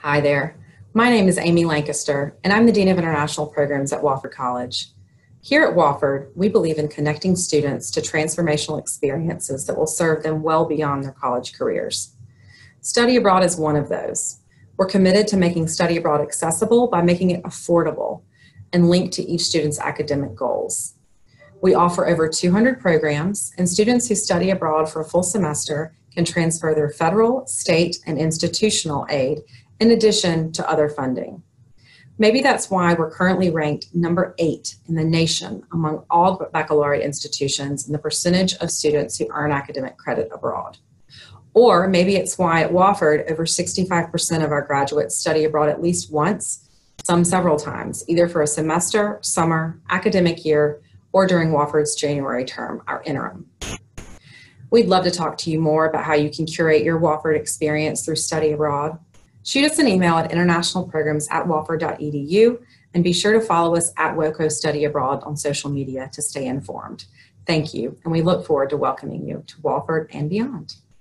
Hi there. My name is Amy Lancaster, and I'm the Dean of International Programs at Wofford College. Here at Wofford, we believe in connecting students to transformational experiences that will serve them well beyond their college careers. Study abroad is one of those. We're committed to making study abroad accessible by making it affordable and linked to each student's academic goals. We offer over 200 programs, and students who study abroad for a full semester can transfer their federal, state, and institutional aid in addition to other funding. Maybe that's why we're currently ranked number 8 in the nation among all baccalaureate institutions in the percentage of students who earn academic credit abroad. Or maybe it's why at Wofford, over 65% of our graduates study abroad at least once, some several times, either for a semester, summer, academic year, or during Wofford's January term, our interim. We'd love to talk to you more about how you can curate your Wofford experience through study abroad. Shoot us an email at internationalprograms@wofford.edu and be sure to follow us at WOCO Study Abroad on social media to stay informed. Thank you, and we look forward to welcoming you to Wofford and beyond.